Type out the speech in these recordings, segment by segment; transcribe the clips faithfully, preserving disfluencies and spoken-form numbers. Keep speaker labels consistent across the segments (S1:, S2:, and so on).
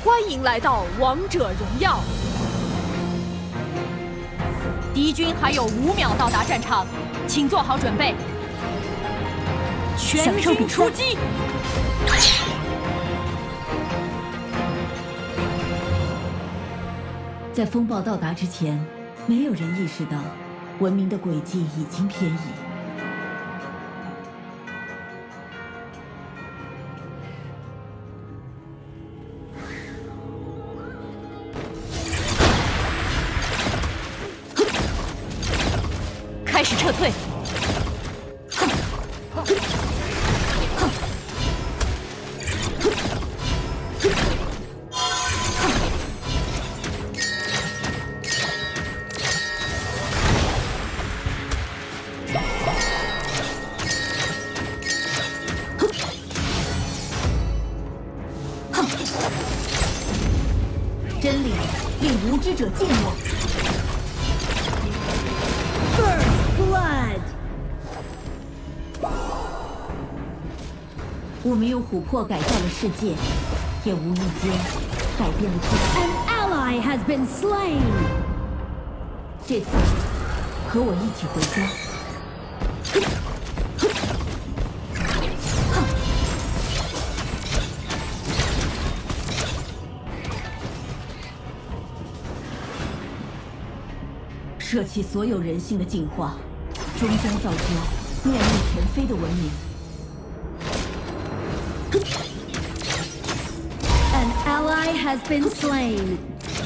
S1: 欢迎来到王者荣耀。敌军还有五秒到达战场，请做好准备。全军出击！
S2: 在风暴到达之前，没有人意识到文明的轨迹已经偏移。
S1: 开始撤退！
S2: 真理令无知者静默。
S3: Blood！
S2: 我们用琥珀改造了世界，也无意间改变了自己。
S3: An ally has been slain！
S2: 这次，和我一起回家。舍弃所有人性的进化，终将造就面目全非的文明。
S3: An ally has been slain.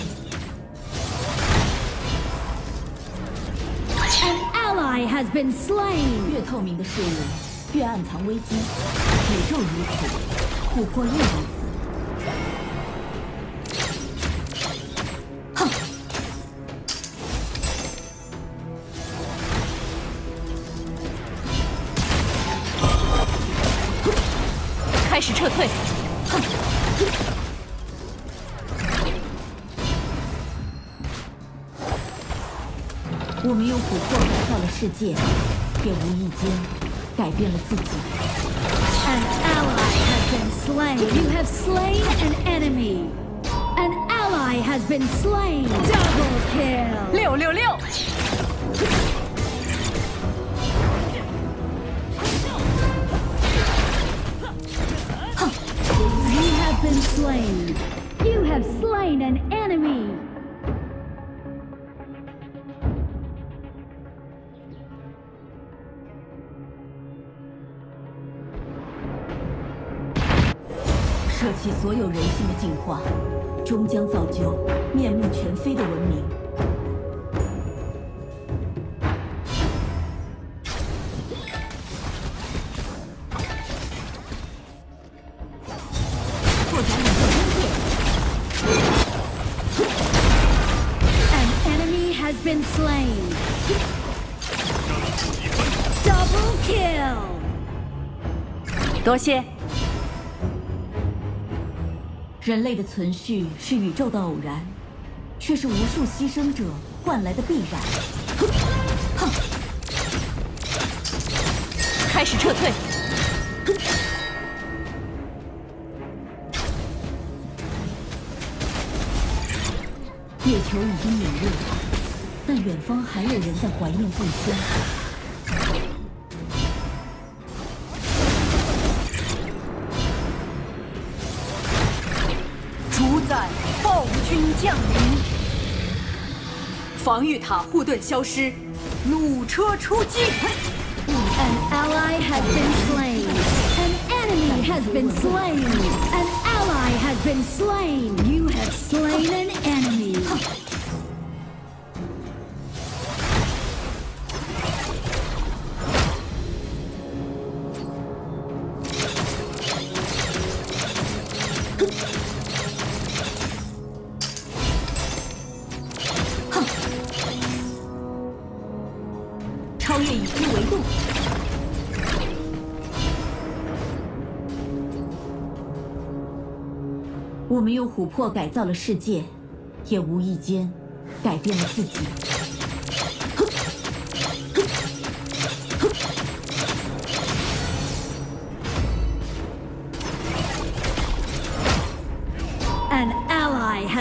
S3: An ally has been slain.
S2: 越透明的事物，越暗藏危机。宇宙如此，琥珀亦如此。哼！
S1: 开始撤退！哼！
S2: 我们用琥珀改造了世界，也无意间改变了自己。
S3: An ally has been slain. You have slain an enemy. An ally has been slain. Double kill.
S1: 六六六！
S3: You have been slain. You have slain an enemy.
S2: 舍弃所有人性的进化，终将造就面目全非的文明。拓展宇宙边界。
S3: An enemy has been slain. Double kill.
S1: 多谢。
S2: 人类的存续是宇宙的偶然，却是无数牺牲者换来的必然。哼！
S1: 开始撤退！
S2: 月球已经泯灭，但远方还有人在怀念故乡。
S1: 主宰暴君降临，防御塔护盾消失，弩车出击。
S3: An ally has been slain. An enemy has been slain. An ally has been slain. You have slain an enemy.
S2: 超越已知维度。我们用琥珀改造了世界，也无意间改变了自己。
S3: An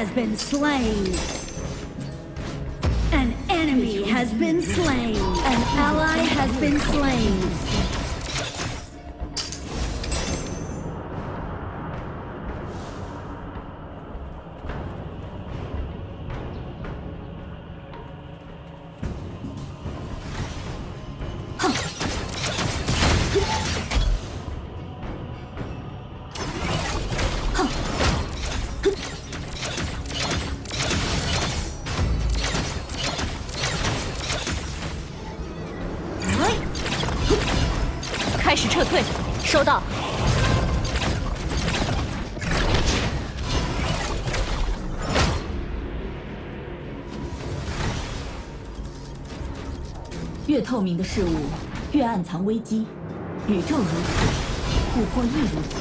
S3: has been slain. An enemy has been slain. An ally has been slain.
S1: 开始撤退，收到。
S2: 越透明的事物，越暗藏危机。宇宙如此，琥珀亦如此。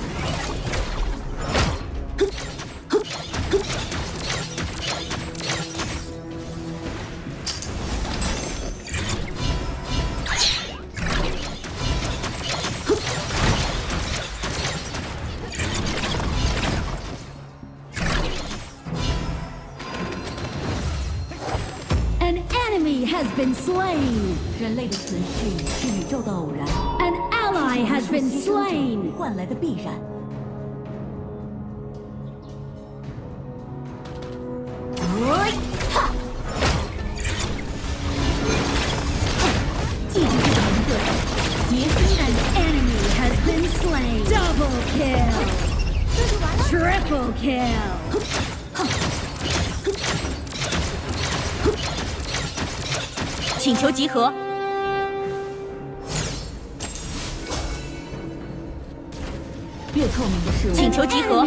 S3: Has been slain.
S2: 人类的存续是宇宙的偶然。
S3: An ally has been slain.
S2: 换来的必然。哈！记住这个名字，杰西。
S3: An enemy has been slain. Double kill. Triple kill.
S1: 请求集合。
S2: 越透明的事物，
S1: 请求集合。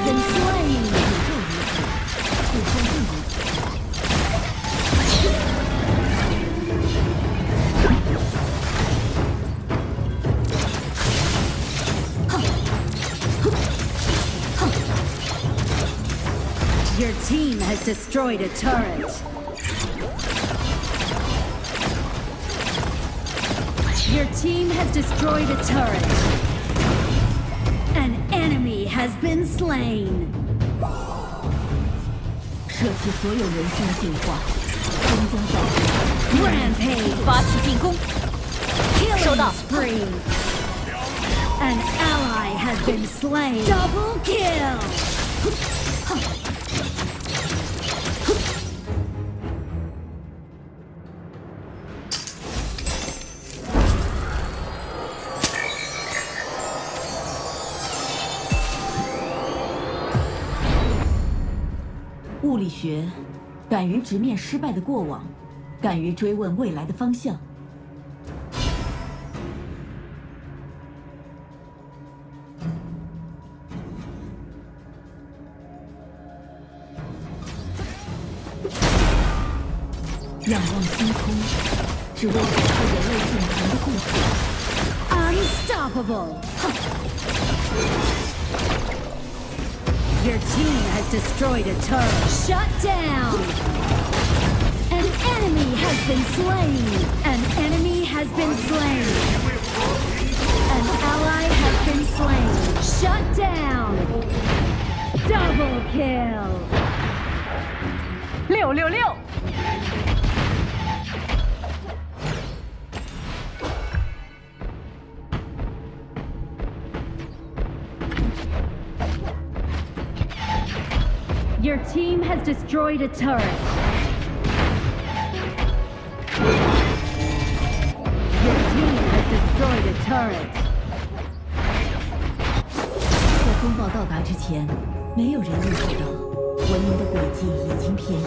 S3: Your team has destroyed a turret. Your team has destroyed a turret. An enemy has been slain.
S2: 舍弃所有人性的进化，终将造成
S3: Rampage.
S1: 发起进攻，收到。
S3: Killing spree. An ally has been slain. Double kill.
S2: 物理学敢于直面失败的过往，敢于追问未来的方向。仰望星空，只为守护人类永恒的故事。
S3: Unstoppable. Your team has destroyed a turret. Shut down. An enemy has been slain. An enemy has been slain. An ally has been slain. Shut down. Double kill.
S1: 六六六。
S3: Your team has destroyed a turret. Your team has destroyed a turret.
S2: 在风暴到达之前，没有人意识到文明的轨迹已经偏移。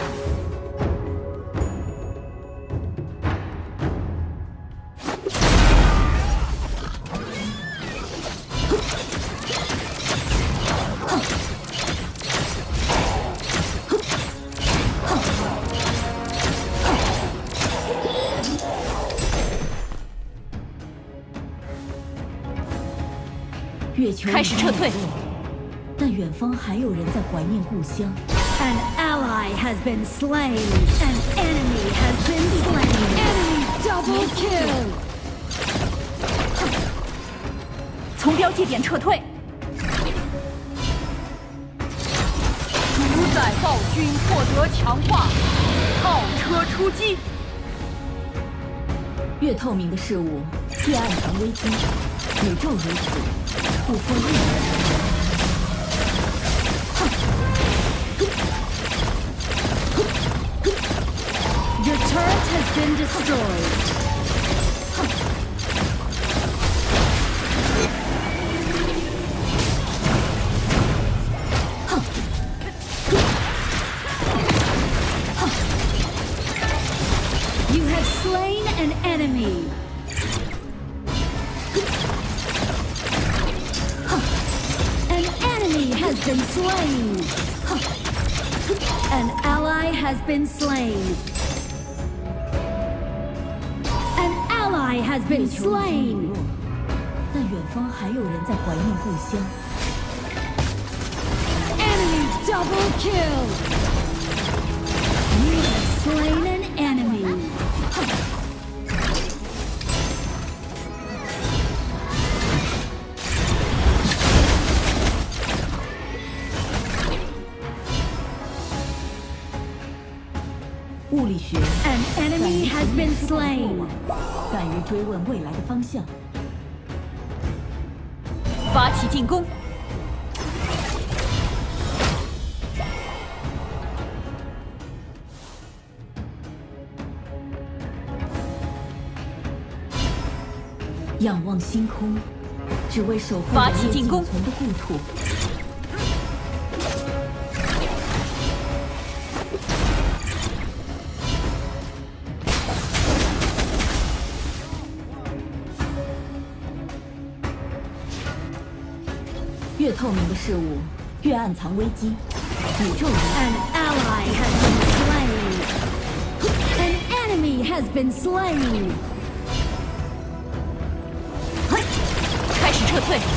S2: 月球
S1: 开始撤退，
S2: 但远方还有人在怀念故乡。
S3: An ally has been slain. An enemy has been slain. Enemy double kill.
S1: 从标记点撤退。主宰暴君。 军获得强化，炮车出击。
S2: 越透明的事物越暗藏危机，宇宙如此，不破任何。
S3: Your turret has been destroyed. You have slain an enemy. An enemy has been slain. An ally has been slain. Has been slain.
S2: 但远方还有人在怀念故乡。
S3: Enemy double kill. You have slain an enemy. 物理学。An enemy has been slain.
S2: 敢于追问未来的方向，
S1: 发起进攻！
S2: 仰望星空，只为守护
S1: 发起进攻
S2: 仅存的故土。 越透明的事物，越暗藏危机。宇宙。
S3: An ally has been slain. An enemy has been slain.
S1: 开始撤退。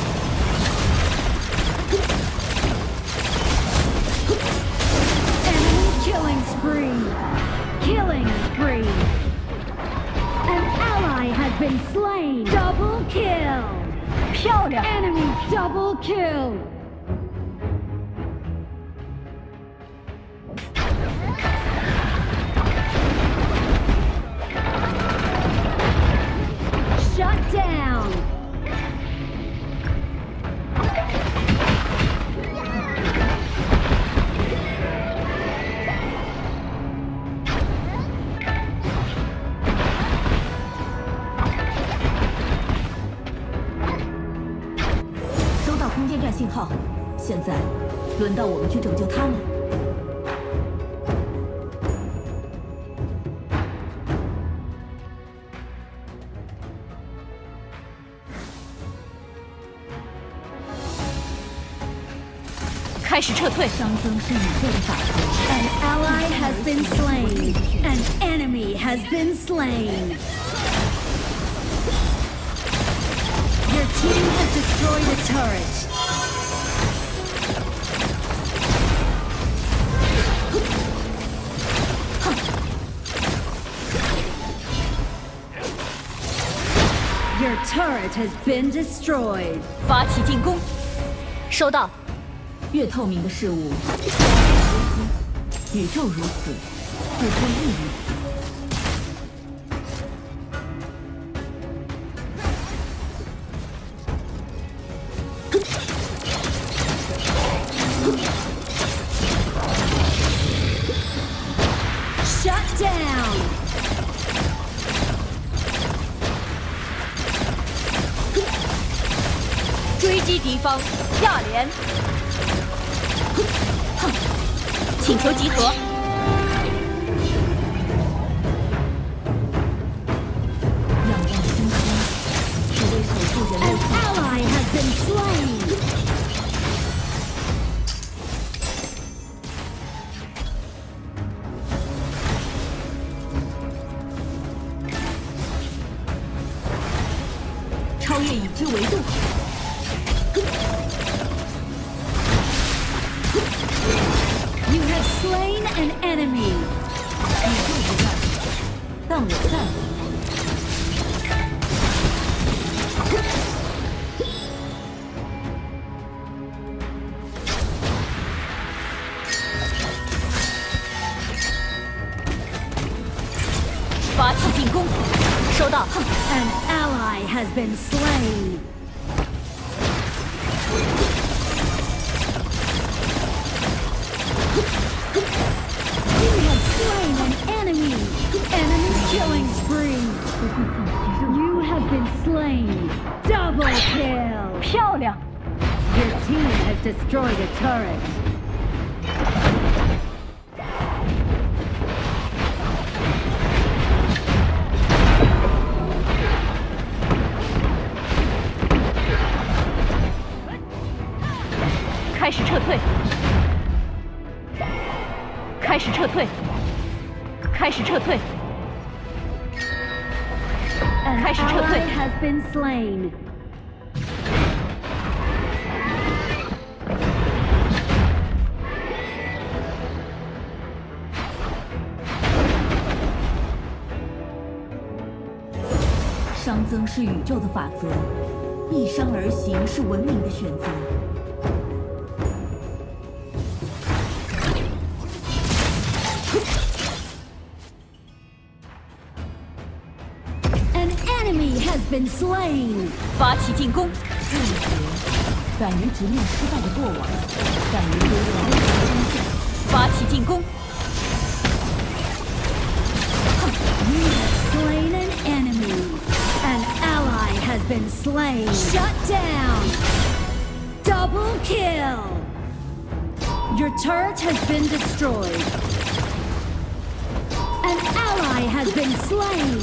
S3: Enemy killing spree. Killing spree. An ally has been slain. Double kill.
S1: 漂亮
S3: ！Enemy double kill. Shut down.
S2: 空间站信号，现在轮到我们去拯救他们。
S1: 开始撤退。
S2: 熵增是宇宙的法则。
S3: An ally has been slain. An enemy has been slain. Your team has destroyed a turret. Your turret has been destroyed.
S1: 发起进攻。收到。
S2: 越透明的事物，宇宙如此，不过亦如此。
S3: Shut down!
S1: 追击敌方，下连。请求集合。
S2: 仰望星空，只为守护人类。
S3: An ally has been slain.
S2: 超越已知维度。
S3: You have slain an enemy.
S2: 宇宙不在，但我在。
S1: 发起进攻，收到。
S3: An ally has been slain. You have slain an enemy. Enemy killing spree. You have been slain. Double kill.
S1: 漂亮！
S3: Your team has destroyed a turret.
S1: An 开始撤退！开始撤退！开始撤退！
S3: An
S1: 开始撤退。
S3: ally has been slain.
S2: “熵增是宇宙的法则，逆商而行是文明的选择。”
S3: An enemy has been slain.
S1: 发起进攻！
S2: 正觉敢于直面失败的过往，敢于追问未知真相。
S1: 发起进攻！
S3: You have slain an enemy. An ally has been slain. Shut down. Double kill. Your turret has been destroyed. An ally has been slain.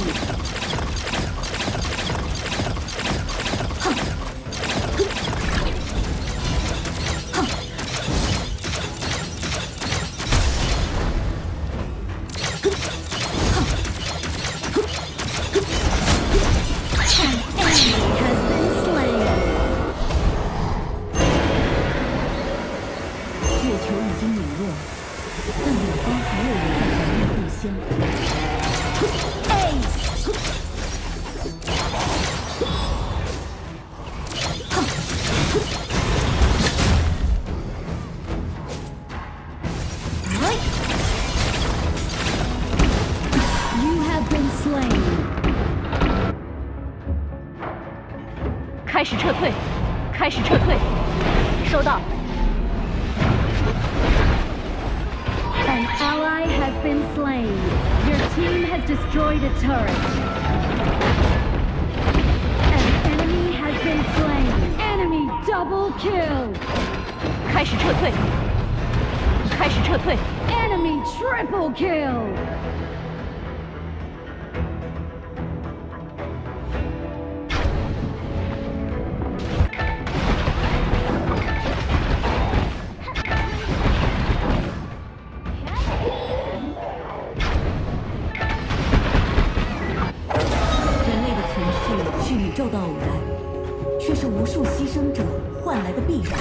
S3: You have been slain.
S1: 开始撤退！开始撤退！收到。
S3: An ally has been slain. Your team has destroyed a turret. An enemy has been slain. Enemy double kill.
S1: 开始撤退！开始撤退！
S3: Enemy triple kill.
S2: “人类的存续是宇宙的偶然，却是无数牺牲者换来的必然。”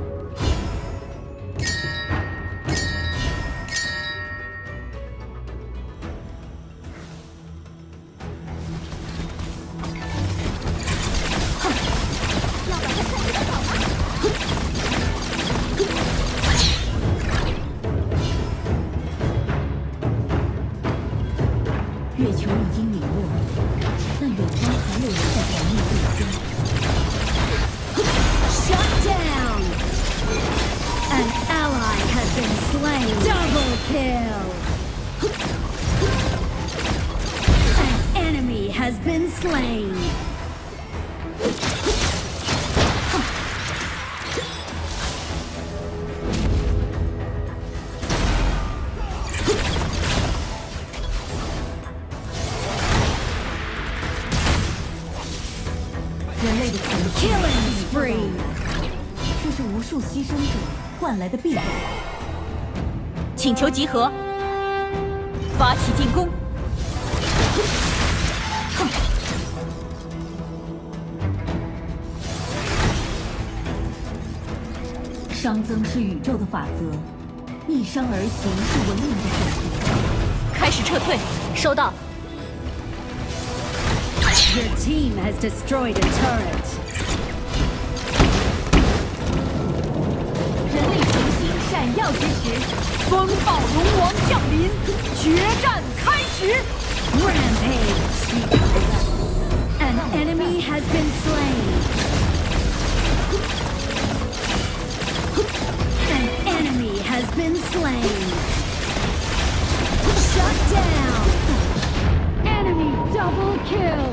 S2: 月球已经陨落，但远方还有人在环灭对家。
S3: Shut down. An ally has been slain. Double kill. An enemy has been slain. Killing spree.
S2: 却是无数牺牲者换来的必然。
S1: 请求集合！发起进攻！
S2: 熵增是宇宙的法则，逆商而行是文明的选择。
S1: 开始撤退，收到。
S3: Your team has destroyed a turret.
S1: 人类行星闪耀之时，风暴龙王降临，决战开始！
S3: Rampage! An enemy has been slain. An enemy has been slain. Shut down. Enemy double kill.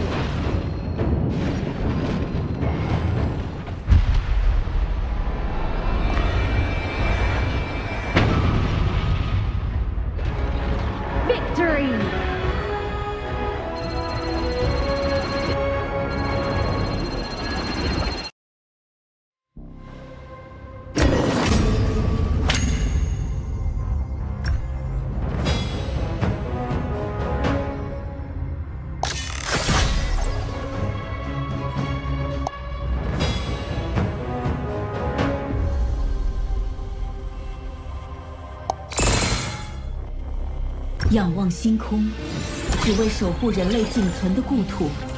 S3: Victory!
S2: 仰望星空，只为守护人类仅存的故土。